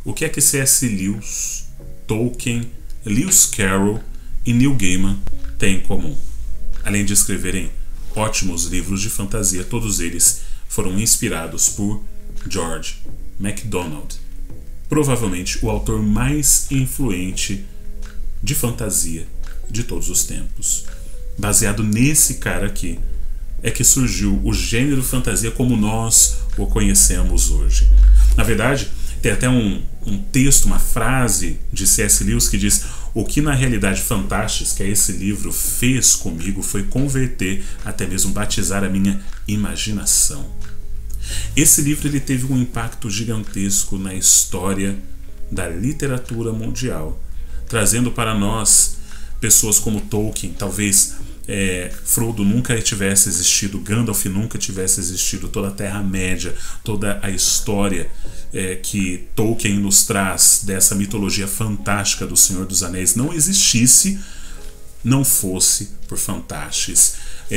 o que é que C.S. Lewis, Tolkien, Lewis Carroll e Neil Gaiman têm em comum? Além de escreverem ótimos livros de fantasia, todos eles foram inspirados por George MacDonald, provavelmente o autor mais influente de fantasia de todos os tempos. Baseado nesse cara aqui é que surgiu o gênero fantasia como nós o conhecemos hoje. Na verdade, tem até um texto, uma frase de C.S. Lewis que diz: o que na realidade Fantástica, esse livro, fez comigo foi converter, até mesmo batizar a minha imaginação. Esse livro ele teve um impacto gigantesco na história da literatura mundial, trazendo para nós pessoas como Tolkien, talvez Frodo nunca tivesse existido, Gandalf nunca tivesse existido, toda a Terra-média, toda a história que Tolkien nos traz dessa mitologia fantástica do Senhor dos Anéis não existisse, não fosse por Fantásticos.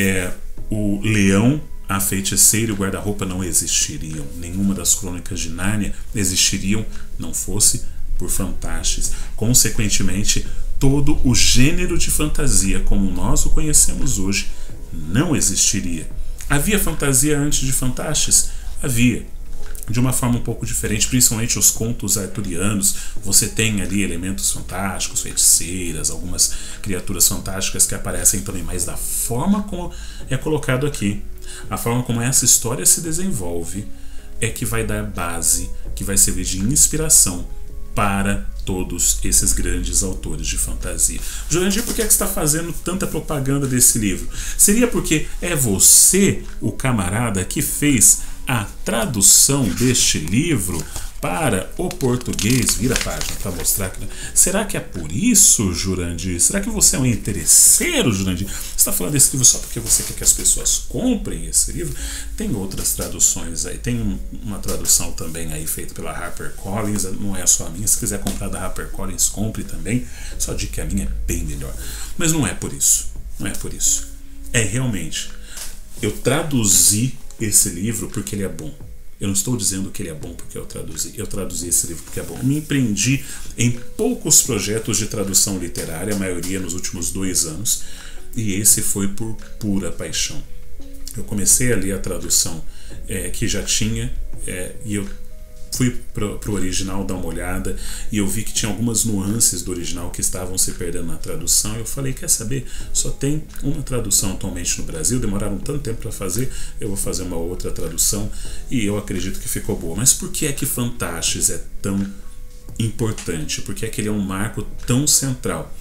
O leão, a feiticeira e o guarda-roupa não existiriam, nenhuma das crônicas de Nárnia existiriam, não fosse por Fantásticos. Consequentemente, todo o gênero de fantasia como nós o conhecemos hoje não existiria. Havia fantasia antes de Fantásticos? Havia. De uma forma um pouco diferente, principalmente os contos arturianos. Você tem ali elementos fantásticos, feiticeiras, algumas criaturas fantásticas que aparecem também, mas da forma como é colocado aqui, a forma como essa história se desenvolve é que vai dar base, que vai servir de inspiração para todos esses grandes autores de fantasia. Jurandir, por que você está fazendo tanta propaganda desse livro? Seria porque é você, o camarada, que fez a tradução deste livro para o português? Vira a página para mostrar que... Será que é por isso, Jurandir? Será que você é um interesseiro, Jurandir? Você está falando desse livro só porque você quer que as pessoas comprem esse livro? Tem outras traduções aí. Tem uma tradução também aí feita pela HarperCollins. Não é só a minha. Se quiser comprar da HarperCollins, compre também. Só digo que a minha é bem melhor. Mas não é por isso. Não é por isso. É realmente... Eu traduzi esse livro porque ele é bom. Eu não estou dizendo que ele é bom porque eu traduzi. Eu traduzi esse livro porque é bom. Me empreendi em poucos projetos de tradução literária, a maioria nos últimos 2 anos, e esse foi por pura paixão. Eu comecei a ler a tradução que já tinha, e eu fui para o original dar uma olhada, e eu vi que tinha algumas nuances do original que estavam se perdendo na tradução. Eu falei, quer saber, só tem uma tradução atualmente no Brasil, demoraram tanto tempo para fazer, eu vou fazer uma outra tradução, e eu acredito que ficou boa. Mas por que é que Fantásticos é tão importante? Por que é que ele é um marco tão central?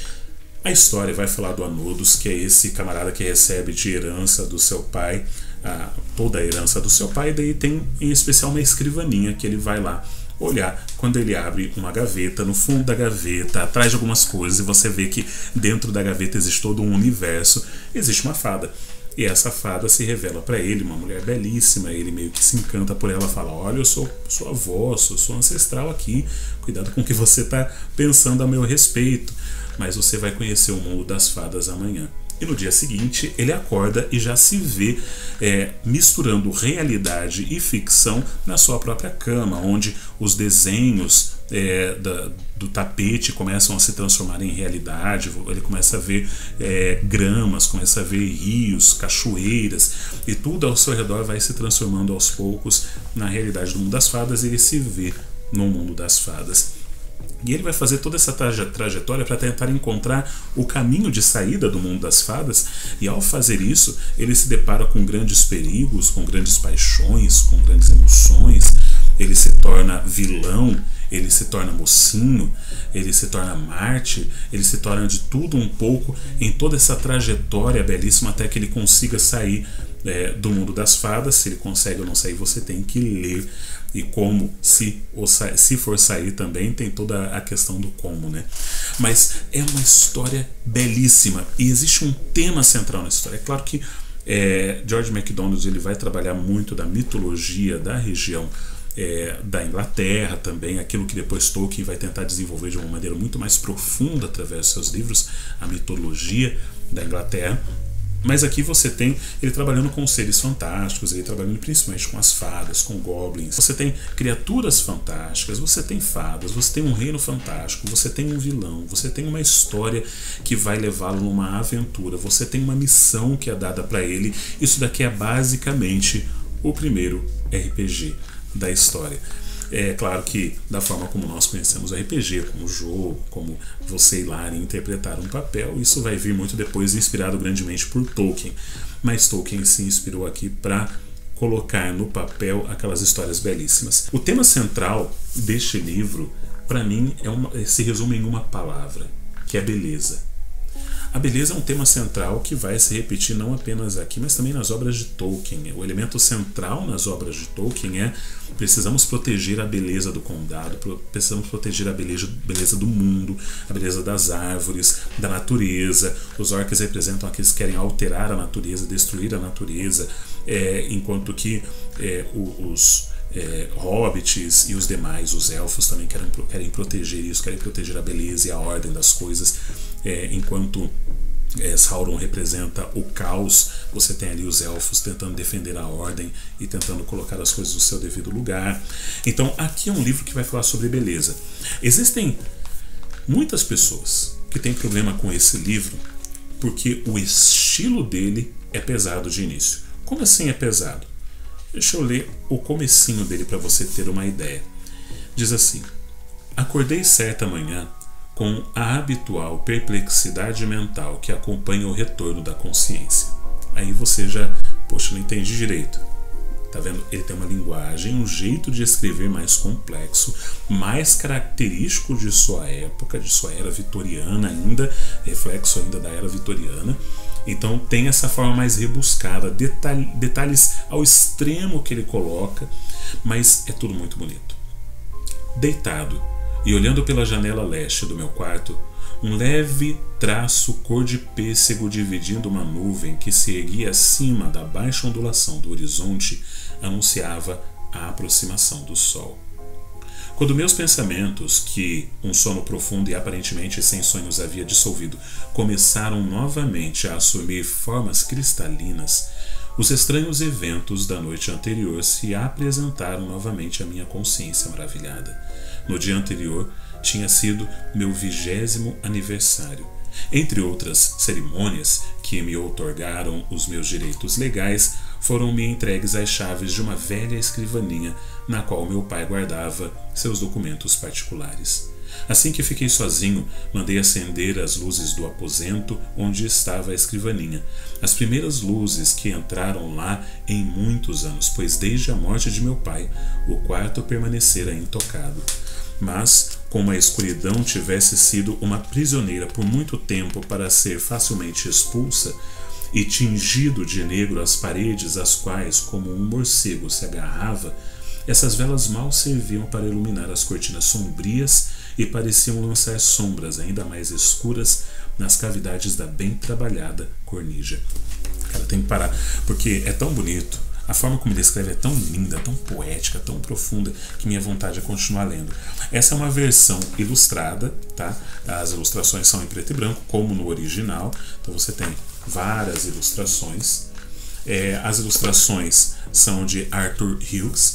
A história vai falar do Anodos, que é esse camarada que recebe de herança do seu pai toda a herança do seu pai, e daí tem em especial uma escrivaninha que ele vai lá olhar quando ele abre uma gaveta. No fundo da gaveta, atrás de algumas coisas, e você vê que dentro da gaveta existe todo um universo, existe uma fada. E essa fada se revela para ele, uma mulher belíssima. Ele meio que se encanta por ela, fala, olha, eu sou sua avó, sou ancestral aqui, cuidado com o que você está pensando a meu respeito, mas você vai conhecer o mundo das fadas amanhã. E no dia seguinte ele acorda e já se vê misturando realidade e ficção na sua própria cama, onde os desenhos do tapete começam a se transformar em realidade. Ele começa a ver gramas, começa a ver rios, cachoeiras, e tudo ao seu redor vai se transformando aos poucos na realidade do mundo das fadas, e ele se vê no mundo das fadas. E ele vai fazer toda essa trajetória para tentar encontrar o caminho de saída do mundo das fadas, e ao fazer isso ele se depara com grandes perigos, com grandes paixões, com grandes emoções. Ele se torna vilão, ele se torna mocinho, ele se torna mártir, ele se torna de tudo um pouco em toda essa trajetória belíssima até que ele consiga sair do mundo das fadas. Se ele consegue ou não sair, você tem que ler. E como, se for sair também, tem toda a questão do como, né? Mas é uma história belíssima, e existe um tema central na história. É claro que George MacDonald ele vai trabalhar muito da mitologia da região da Inglaterra também, aquilo que depois Tolkien vai tentar desenvolver de uma maneira muito mais profunda através dos seus livros, a mitologia da Inglaterra. Mas aqui você tem ele trabalhando com seres fantásticos, ele trabalhando principalmente com as fadas, com goblins. Você tem criaturas fantásticas, você tem fadas, você tem um reino fantástico, você tem um vilão, você tem uma história que vai levá-lo numa aventura, você tem uma missão que é dada para ele. Isso daqui é basicamente o primeiro RPG da história. É claro que da forma como nós conhecemos o RPG, como jogo, como você ir lá e interpretar um papel, isso vai vir muito depois, inspirado grandemente por Tolkien. Mas Tolkien se inspirou aqui para colocar no papel aquelas histórias belíssimas. O tema central deste livro, para mim, se resume em uma palavra, que é beleza. A beleza é um tema central que vai se repetir não apenas aqui, mas também nas obras de Tolkien. O elemento central nas obras de Tolkien é: precisamos proteger a beleza do condado, precisamos proteger a beleza do mundo, a beleza das árvores, da natureza. Os orcs representam aqueles que querem alterar a natureza, destruir a natureza, enquanto que os hobbits e os demais, os elfos, também querem proteger isso, querem proteger a beleza e a ordem das coisas, enquanto Sauron representa o caos. Você tem ali os elfos tentando defender a ordem e tentando colocar as coisas no seu devido lugar. Então aqui é um livro que vai falar sobre beleza. Existem muitas pessoas que têm problema com esse livro porque o estilo dele é pesado de início. Como assim é pesado? Deixa eu ler o comecinho dele para você ter uma ideia. Diz assim: acordei certa manhã com a habitual perplexidade mental que acompanha o retorno da consciência. Aí você já, poxa, não entendi direito. Tá vendo? Ele tem uma linguagem, um jeito de escrever mais complexo, mais característico de sua época, de sua era vitoriana ainda, reflexo ainda da era vitoriana. Então tem essa forma mais rebuscada, detalhes ao extremo que ele coloca, mas é tudo muito bonito. Deitado e olhando pela janela leste do meu quarto, um leve traço cor de pêssego dividindo uma nuvem que se erguia acima da baixa ondulação do horizonte anunciava a aproximação do sol. Quando meus pensamentos, que um sono profundo e aparentemente sem sonhos havia dissolvido, começaram novamente a assumir formas cristalinas, os estranhos eventos da noite anterior se apresentaram novamente à minha consciência maravilhada. No dia anterior tinha sido meu 20º aniversário. Entre outras cerimônias que me outorgaram os meus direitos legais, foram-me entregues as chaves de uma velha escrivaninha na qual meu pai guardava seus documentos particulares. Assim que fiquei sozinho, mandei acender as luzes do aposento onde estava a escrivaninha. As primeiras luzes que entraram lá em muitos anos, pois desde a morte de meu pai, o quarto permanecera intocado. Mas, como a escuridão tivesse sido uma prisioneira por muito tempo para ser facilmente expulsa, e tingido de negro as paredes às quais, como um morcego, se agarrava, essas velas mal serviam para iluminar as cortinas sombrias e pareciam lançar sombras ainda mais escuras nas cavidades da bem trabalhada cornija. Cara, tem que parar, porque é tão bonito. A forma como ele escreve é tão linda, tão poética, tão profunda, que minha vontade é continuar lendo. Essa é uma versão ilustrada, tá? As ilustrações são em preto e branco, como no original. Então você tem várias ilustrações. As ilustrações são de Arthur Hughes,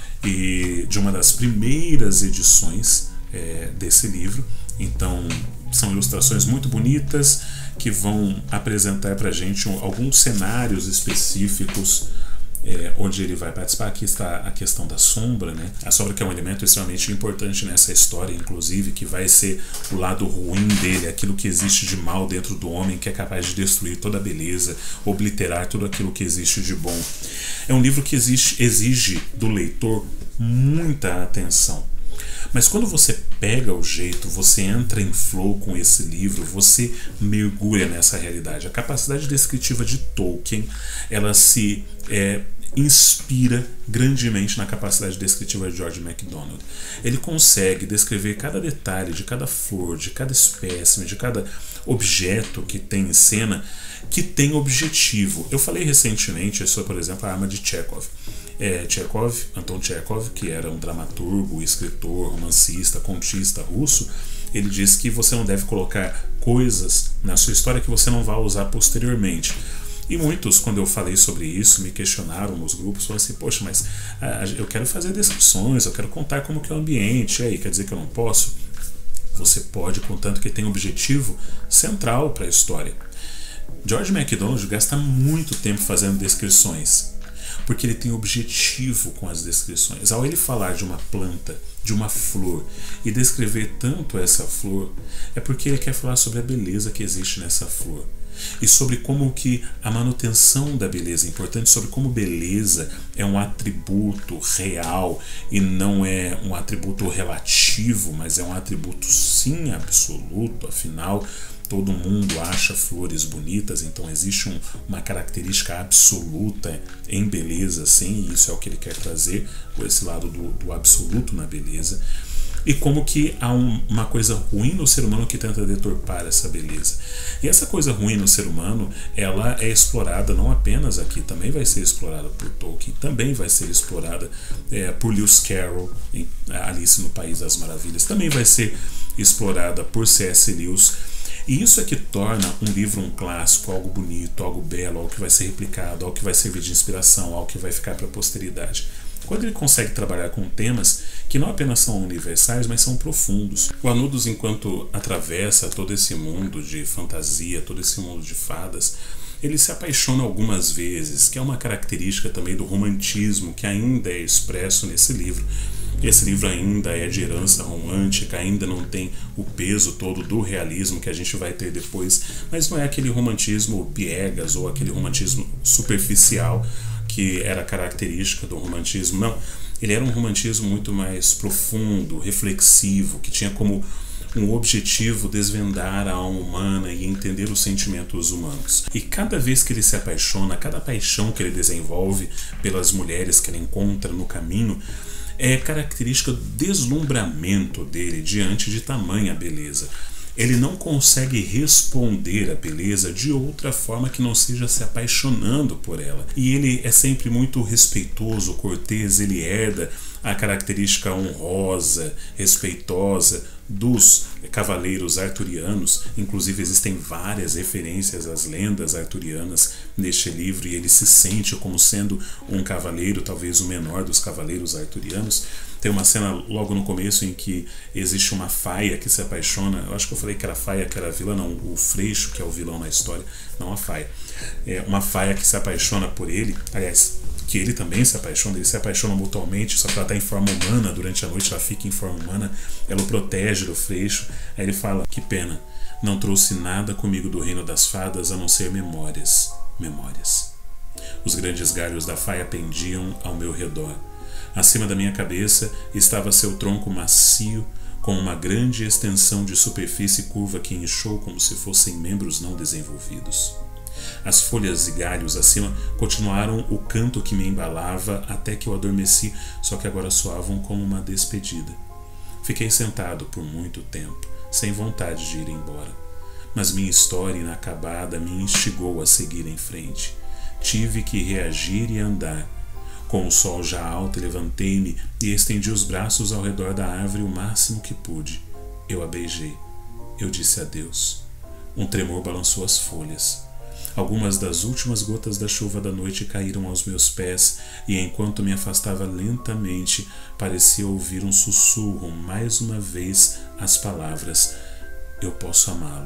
e de uma das primeiras edições desse livro. Então são ilustrações muito bonitas que vão apresentar pra gente alguns cenários específicos onde ele vai participar. Aqui está a questão da sombra, né? A sombra que é um elemento extremamente importante nessa história, inclusive, que vai ser o lado ruim dele, aquilo que existe de mal dentro do homem, que é capaz de destruir toda a beleza, obliterar tudo aquilo que existe de bom. É um livro que exige do leitor muita atenção. Mas quando você pega o jeito, você entra em flow com esse livro, você mergulha nessa realidade. A capacidade descritiva de Tolkien, ela se inspira grandemente na capacidade descritiva de George MacDonald. Ele consegue descrever cada detalhe de cada flor, de cada espécime, de cada objeto que tem em cena, que tem objetivo. Eu falei recentemente sobre, por exemplo, a arma de Chekhov. Anton Chekhov, que era um dramaturgo, escritor, romancista, contista russo, ele diz que você não deve colocar coisas na sua história que você não vai usar posteriormente. E muitos, quando eu falei sobre isso, me questionaram nos grupos, falaram assim, poxa, mas eu quero fazer descrições, eu quero contar como que é o ambiente, e aí, quer dizer que eu não posso? Você pode, contanto que tem um objetivo central para a história. George MacDonald gasta muito tempo fazendo descrições, porque ele tem objetivo com as descrições. Ao ele falar de uma planta, de uma flor, e descrever tanto essa flor, é porque ele quer falar sobre a beleza que existe nessa flor. E sobre como que a manutenção da beleza é importante, sobre como beleza é um atributo real e não é um atributo relativo, mas é um atributo sim absoluto. Afinal, todo mundo acha flores bonitas, então existe uma característica absoluta em beleza, sim, e isso é o que ele quer trazer, por esse lado do absoluto na beleza. E como que há uma coisa ruim no ser humano que tenta deturpar essa beleza. E essa coisa ruim no ser humano, ela é explorada não apenas aqui, também vai ser explorada por Tolkien, também vai ser explorada por Lewis Carroll, em Alice no País das Maravilhas, também vai ser explorada por C.S. Lewis. E isso é que torna um livro um clássico, algo bonito, algo belo, algo que vai ser replicado, algo que vai servir de inspiração, algo que vai ficar para a posteridade. Quando ele consegue trabalhar com temas que não apenas são universais, mas são profundos. O Anudos, enquanto atravessa todo esse mundo de fantasia, todo esse mundo de fadas, ele se apaixona algumas vezes, que é uma característica também do romantismo que ainda é expresso nesse livro. Esse livro ainda é de herança romântica, ainda não tem o peso todo do realismo que a gente vai ter depois, mas não é aquele romantismo piegas ou aquele romantismo superficial que era característica do romantismo, não. Ele era um romantismo muito mais profundo, reflexivo, que tinha como um objetivo desvendar a alma humana e entender os sentimentos humanos. E cada vez que ele se apaixona, cada paixão que ele desenvolve pelas mulheres que ele encontra no caminho, é característica do deslumbramento dele diante de tamanha beleza. Ele não consegue responder à beleza de outra forma que não seja se apaixonando por ela. E ele é sempre muito respeitoso, cortês, ele herda a característica honrosa, respeitosa dos cavaleiros arturianos. Inclusive existem várias referências às lendas arturianas neste livro, e ele se sente como sendo um cavaleiro, talvez o menor dos cavaleiros arturianos. Tem uma cena logo no começo em que existe uma faia que se apaixona. Eu acho que eu falei que era a faia, que era a vilã, não, o Freixo, que é o vilão na história, não a faia. É uma faia que se apaixona por ele, aliás, que ele também se apaixona, eles se apaixonam mutuamente, só que ela está em forma humana, durante a noite ela fica em forma humana, ela o protege do Freixo. Aí ele fala, que pena, não trouxe nada comigo do reino das fadas a não ser memórias, memórias. Os grandes galhos da faia pendiam ao meu redor. Acima da minha cabeça estava seu tronco macio, com uma grande extensão de superfície curva que inchou como se fossem membros não desenvolvidos. As folhas e galhos acima continuaram o canto que me embalava até que eu adormeci, só que agora soavam como uma despedida. Fiquei sentado por muito tempo, sem vontade de ir embora. Mas minha história inacabada me instigou a seguir em frente. Tive que reagir e andar. Com o sol já alto, levantei-me e estendi os braços ao redor da árvore o máximo que pude. Eu a beijei. Eu disse adeus. Um tremor balançou as folhas. Algumas das últimas gotas da chuva da noite caíram aos meus pés, e enquanto me afastava lentamente, parecia ouvir um sussurro mais uma vez as palavras: eu posso amá-lo,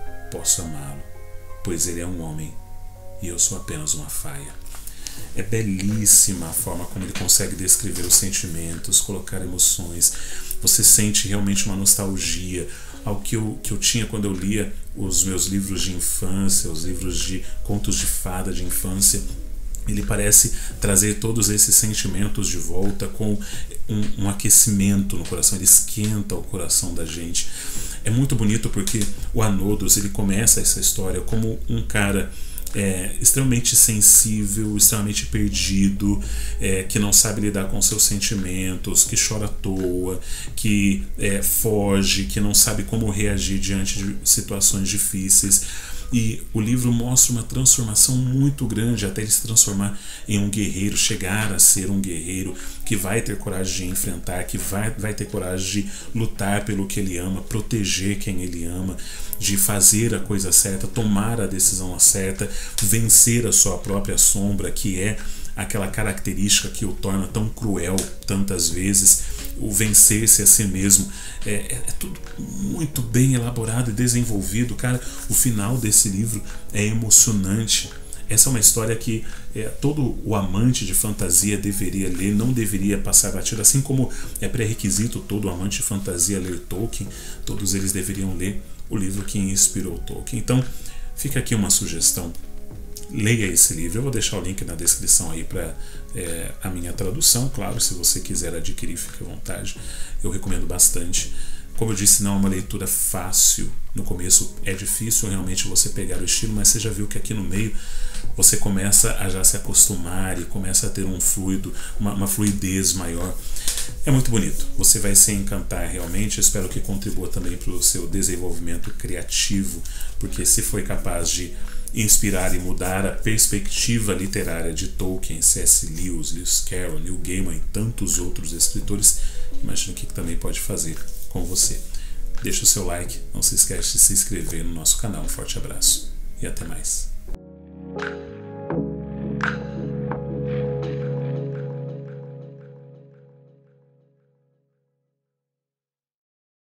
pois ele é um homem e eu sou apenas uma faia. É belíssima a forma como ele consegue descrever os sentimentos, colocar emoções. Você sente realmente uma nostalgia ao que eu tinha quando eu lia os meus livros de infância, os livros de contos de fada de infância. Ele parece trazer todos esses sentimentos de volta com um aquecimento no coração, ele esquenta o coração da gente. É muito bonito porque o Anodos, ele começa essa história como um cara extremamente sensível, extremamente perdido, que não sabe lidar com seus sentimentos, que chora à toa, que foge, que não sabe como reagir diante de situações difíceis. E o livro mostra uma transformação muito grande até ele se transformar em um guerreiro, chegar a ser um guerreiro que vai ter coragem de enfrentar, que vai ter coragem de lutar pelo que ele ama, proteger quem ele ama, de fazer a coisa certa, tomar a decisão certa, vencer a sua própria sombra, que é aquela característica que o torna tão cruel tantas vezes, o vencer-se a si mesmo. É tudo muito bem elaborado e desenvolvido, cara. O final desse livro é emocionante. Essa é uma história que todo o amante de fantasia deveria ler, não deveria passar batido, assim como é pré-requisito todo amante de fantasia ler Tolkien, todos eles deveriam ler o livro que inspirou Tolkien. Então, fica aqui uma sugestão. Leia esse livro, eu vou deixar o link na descrição aí para a minha tradução, claro, se você quiser adquirir, fique à vontade, eu recomendo bastante. Como eu disse, não é uma leitura fácil, no começo é difícil realmente você pegar o estilo, mas você já viu que aqui no meio você começa a já se acostumar e começa a ter um fluido, uma fluidez maior. É muito bonito, você vai se encantar realmente, espero que contribua também para o seu desenvolvimento criativo, porque se foi capaz de inspirar e mudar a perspectiva literária de Tolkien, C.S. Lewis Carroll, Neil Gaiman e tantos outros escritores, imagina o que também pode fazer com você. Deixa o seu like, não se esquece de se inscrever no nosso canal. Um forte abraço e até mais.